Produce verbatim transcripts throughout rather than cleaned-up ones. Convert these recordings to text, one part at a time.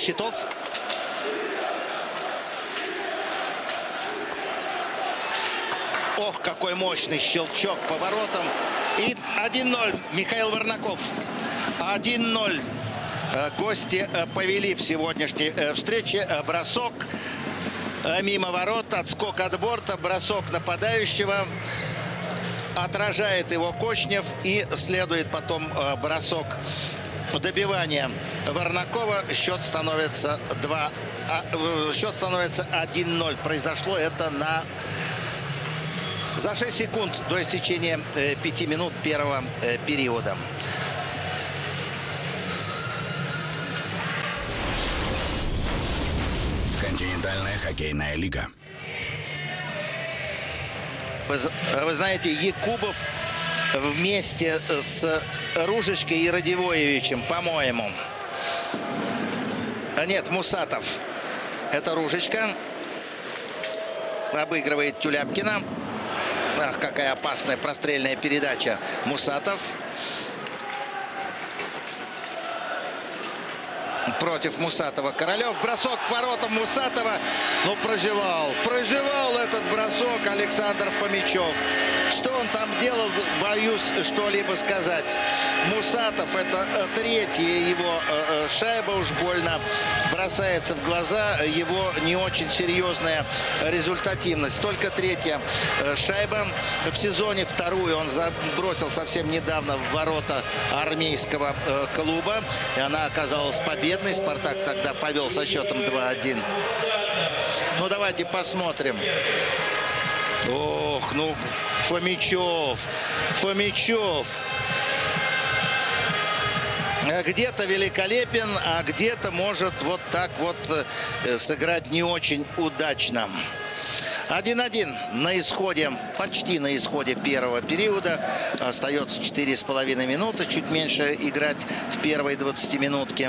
счетов. Ох, какой мощный щелчок по воротам. И один ноль. Михаил Варнаков. один ноль. Гости повели в сегодняшней встрече. Бросок мимо ворот, отскок от борта, бросок нападающего. Отражает его Кочнев. И следует потом бросок добивания Варнакова. Счет становится два. Счет становится один ноль. Произошло это на... за шесть секунд до истечения э, пяти минут первого э, периода. Континентальная хоккейная лига. Вы, вы знаете, Якубов вместе с Ружечкой и Радивоевичем, по-моему. А нет, Мусатов. Это Ружечка. Обыгрывает Тюляпкина. Ах, какая опасная прострельная передача. Мусатов. Против Мусатова Королев. Бросок к воротам Мусатова. Ну, прозевал. Прозевал этот бросок Александр Фомичев. Что он там делал, боюсь что-либо сказать. Мусатов, это третья его шайба, уж больно бросается в глаза его не очень серьезная результативность. Только третья шайба в сезоне, вторую он забросил совсем недавно в ворота армейского клуба. И она оказалась победной. «Спартак» тогда повел со счетом два один. Ну, давайте посмотрим. Ох, ну, Фомичев, Фомичев. Где-то великолепен, а где-то может вот так вот сыграть не очень удачно. один один на исходе, почти на исходе первого периода. Остается четыре с половиной минуты, чуть меньше играть в первой двадцатиминутке.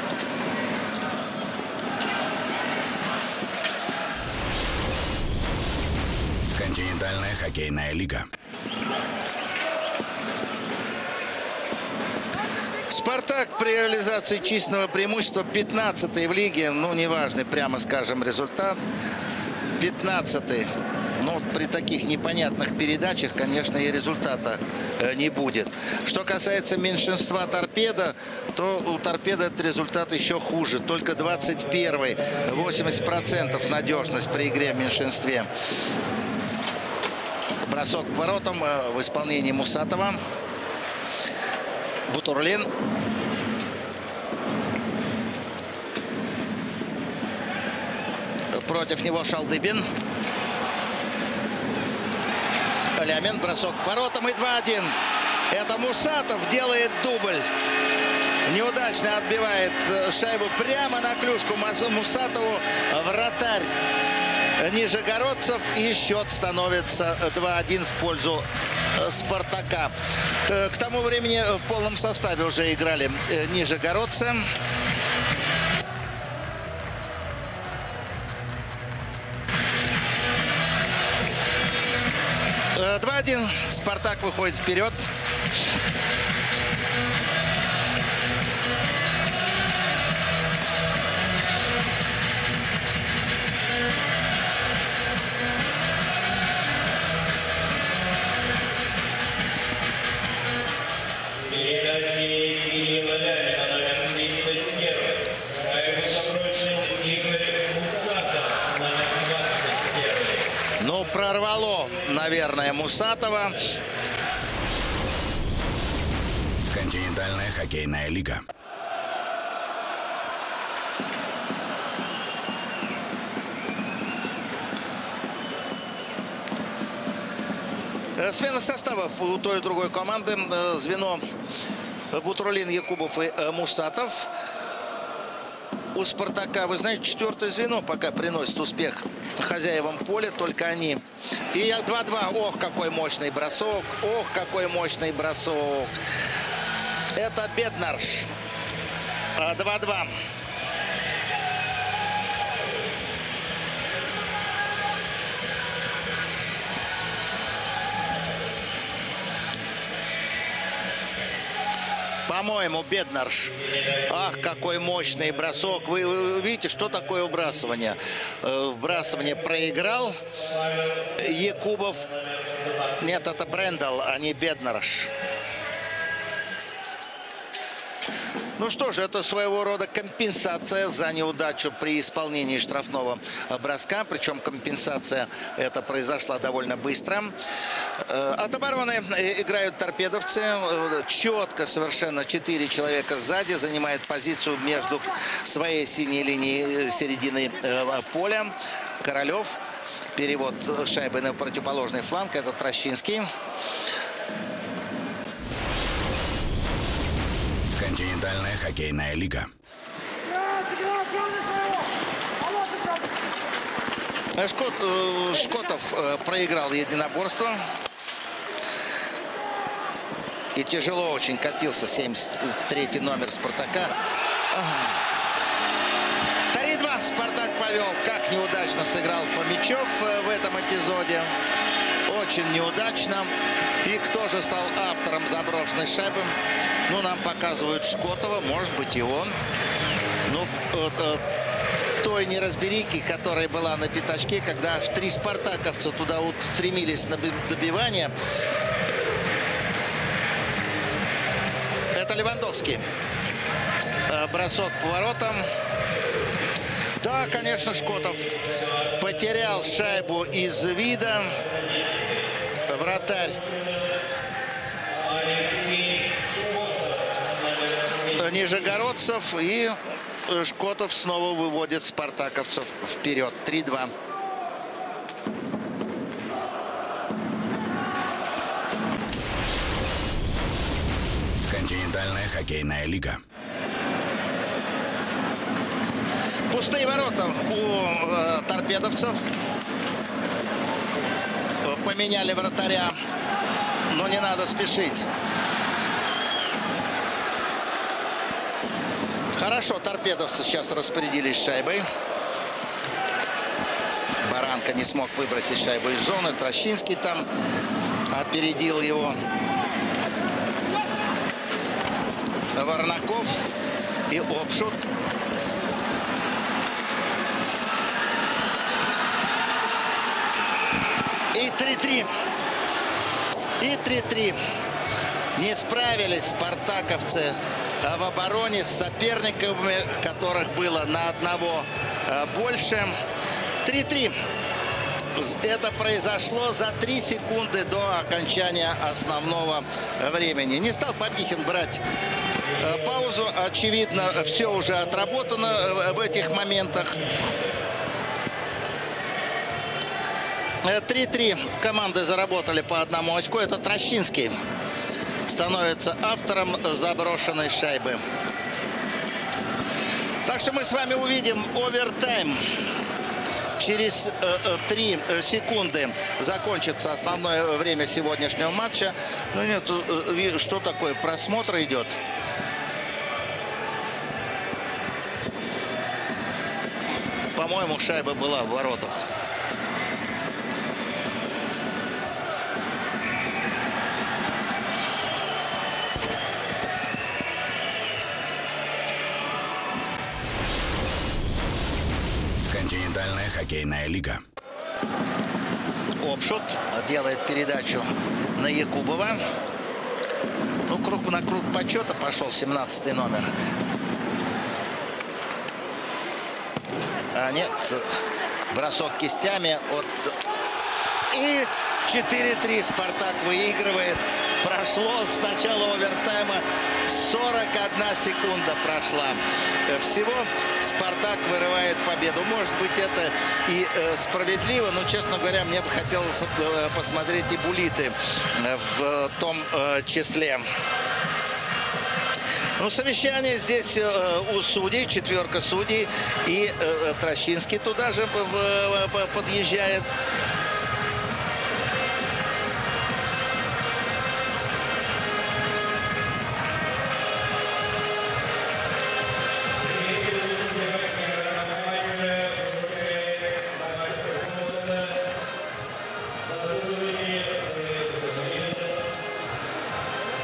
Континентальная хоккейная лига. «Спартак» при реализации численного преимущества пятнадцатый в лиге. Ну, неважный, прямо скажем, результат. пятнадцатый. Ну, при таких непонятных передачах, конечно, и результата э, не будет. Что касается меньшинства «Торпедо», то у «Торпедо» этот результат еще хуже. Только двадцать первый. восемьдесят процентов надежность при игре в меньшинстве. Бросок к воротам э, в исполнении Мусатова. Бутурлин. Против него Шалдыбин. Лямин. Бросок к воротам и два один. Это Мусатов делает дубль. Неудачно отбивает шайбу прямо на клюшку Мусатову. Вратарь нижегородцев. И счет становится два один в пользу «Спартака». К тому времени в полном составе уже играли нижегородцы. два один. «Спартак» выходит вперед. Ну, прорвало, наверное, Мусатова. Континентальная хоккейная лига. Смена составов у той и другой команды. Звено Бутурлин, Якубов и Мусатов. У «Спартака», вы знаете, четвертое звено пока приносит успех хозяевам поля, только они. И два два. Ох, какой мощный бросок. Ох, какой мощный бросок. Это Беднарш. два два. По-моему, Беднарш. Ах, какой мощный бросок. Вы, вы видите, что такое выбрасывание? Вбрасывание проиграл Якубов. Нет, это Брендел, а не Беднарш. Ну что же, это своего рода компенсация за неудачу при исполнении штрафного броска. Причем компенсация эта произошла довольно быстро. От обороны играют торпедовцы. Четко совершенно четыре человека сзади занимают позицию между своей синей линией середины поля. Королев. Перевод шайбы на противоположный фланг. Это Трощинский. Континентальная хоккейная лига. Шкот, Шкотов проиграл единоборство. И тяжело очень катился семьдесят третий номер Спартака. три-два Спартак повел. Как неудачно сыграл Фомичев в этом эпизоде. Очень неудачно. И кто же стал автором заброшенной шайбы? Ну, нам показывают Шкотова, может быть, и он. Ну, э, э, той неразберики, которая была на пятачке, когда аж три спартаковца туда устремились на добивание. Это Левандовский. Э, бросок по воротам. Да, конечно, Шкотов потерял шайбу из вида. Вратарь нижегородцев, и Шкотов снова выводит спартаковцев вперед. три-два. Континентальная хоккейная лига. Пустые ворота у э, торпедовцев. Поменяли вратаря, но не надо спешить. Хорошо, торпедовцы сейчас распорядились шайбой. Баранка не смог выбросить шайбу из зоны. Трощинский там опередил его. Варнаков и Обшут. И три-три. И три-три. Не справились спартаковцы в обороне с соперниками, которых было на одного больше. три-три. Это произошло за три секунды до окончания основного времени. Не стал Побихин брать паузу. Очевидно, все уже отработано в этих моментах. три-три. Команды заработали по одному очку. Это Трощинский становится автором заброшенной шайбы. Так что мы с вами увидим овертайм. Через три э, секунды закончится основное время сегодняшнего матча. Ну нет, э, что такое? Просмотр идет. По-моему, шайба была в воротах. Континентальная хоккейная лига. Обшут делает передачу на Якубова. Ну, круг на круг почета пошел семнадцатый номер. А нет, бросок кистями от... И четыре-три Спартак выигрывает. Прошло с начала овертайма сорок одна секунда прошла. Всего Спартак вырывает победу. Может быть, это и э, справедливо, но, честно говоря, мне бы хотелось э, посмотреть и буллиты э, в том э, числе. Ну, совещание здесь э, у судей, четверка судей, и э, Трощинский туда же подъезжает.